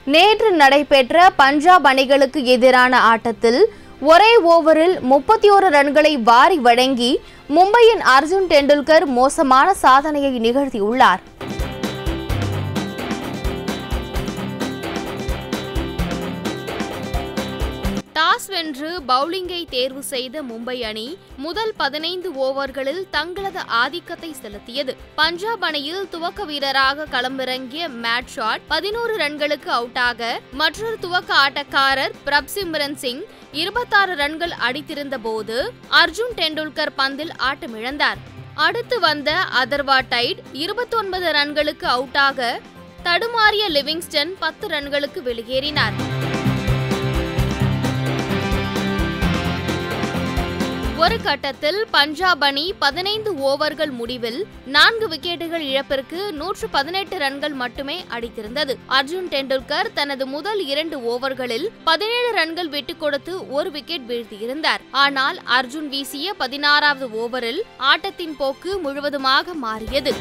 நேற்று நடைபெற்ற பஞ்சாப் அணிகளுக்கு எதிரான ஆட்டத்தில் ஒரே ஓவரில் 31 ரன்களை வாரி வழங்கி மும்பையின் அர்ஜுன் டெண்டுல்கர் மோசமான சாதனையை நிகழ்த்தியுள்ளார். டாஸ் வென்று பவுலிங்கை தேர்வு செய்த மும்பை அணி முதல் 15 ஓவர்களில் தங்களது ஆதிக்கத்தை செலுத்தியது. பஞ்சாப் அணியில் துவக்க வீரராக களமிறங்கிய மேட் ஷாட் 11 ரன்களுக்கு அவுட்டாக மற்றொரு துவக்க ஆட்டக்காரர் பிரப்சிம்ரன் சிங் 26 ரன்கள் அடித்திருந்த போது அர்ஜுன் டெண்டுல்கர் பந்தில் ஆட்டமிழந்தார். அடுத்து வந்த அதர்வா டைட் 29 ரன்களுக்கு அவுட்டாக தடுமாறிய லிவிங்ஸ்டன் 10 ரன்களுக்கு வெளியேறினார். ஒரு கட்டத்தில் பஞ்சாப் அணி 15 ஓவர்கள் முடிவில் 4 விக்கெட்டுகள் இழப்பிற்கு 118 ரன்கள் மட்டுமே அடித்திருந்தது. அர்ஜுன் டெண்டுல்கர் தனது முதல் 2 ஓவர்களில் 17 ரன்கள் விட்டுக் கொடுத்து ஒரு விக்கெட் வீழ்த்தியிருந்தார். ஆனால் அர்ஜுன் வீசிய 16வது ஓவரில் ஆட்டத்தின் போக்கு முழுவதுமாக மாறியது.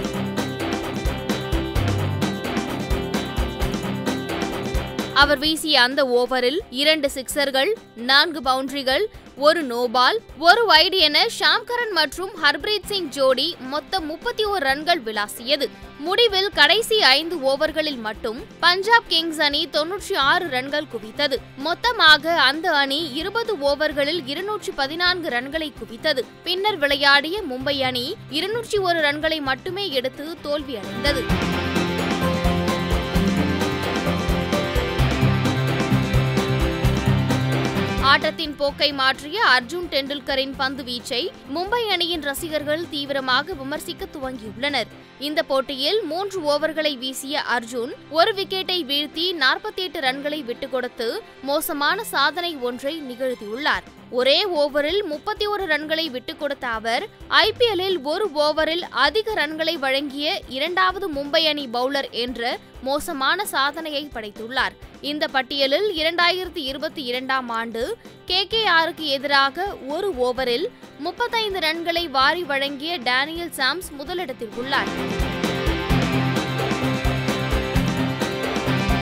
அவர் வீசிய அந்த ஓவரில் 2 சிக்சர்கள், 4 பவுண்டரிகள், ஒரு நோபால், ஒரு வைட் என ஷாம்கரன் மற்றும் ஹர்ப்ரீத் சிங் ஜோடி மொத்தம் 31 ரன்கள் விளாசியது. முடிவில் கடைசி 5 ஓவர்களில் மட்டும் பஞ்சாப் கிங்ஸ் அணி 96 ரன்கள் குவித்தது. மொத்தமாக அந்த அணி 20 ஓவர்களில் 214 ரன்களை குவித்தது. பின்னர் விளையாடிய மும்பை அணி 201 ரன்களை மட்டுமே எடுத்து தோல்வியடைந்தது. ஆட்டத்தின் போக்கை மாற்றிய அர்ஜுன் டெண்டுல்கரின் பந்து வீச்சை மும்பை அணியின் ரசிகர்கள் தீவிரமாக விமர்சிக்க துவங்கியுள்ளனர். இந்த போட்டியில் 3 ஓவர்களை வீசிய அர்ஜுன் ஒரு விக்கெட்டை வீழ்த்தி 48 ரன்களை விட்டுக் கொடுத்து மோசமான சாதனை ஒன்றை நிகழ்த்தியுள்ளார். ஒரே ஓவரில் 31 ரன்களை விட்டுக் கொடுத்த அவர் ஐபிஎல்லில் ஒரு ஓவரில் அதிக ரன்களை வழங்கிய 2வது மும்பை அணி பவுலர் என்ற மோசமான சாதனையை படைத்துள்ளார். இந்த பட்டியலில் 2022ஆம் ஆண்டு KKRக்கு எதிராக ஒரு ஓவரில் 35 ரன்களை வாரி வழங்கிய டேனியல் சாம்ஸ் முதலிடத்தில் உள்ளார்.